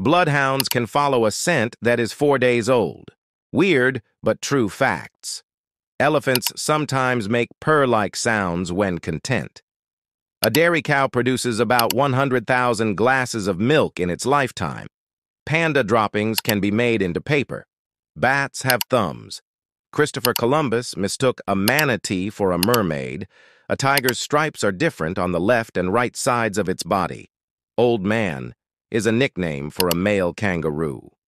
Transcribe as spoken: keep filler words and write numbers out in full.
Bloodhounds can follow a scent that is four days old. Weird, but true facts. Elephants sometimes make purr-like sounds when content. A dairy cow produces about one hundred thousand glasses of milk in its lifetime. Panda droppings can be made into paper. Bats have thumbs. Christopher Columbus mistook a manatee for a mermaid. A tiger's stripes are different on the left and right sides of its body. Old man is a nickname for a male kangaroo.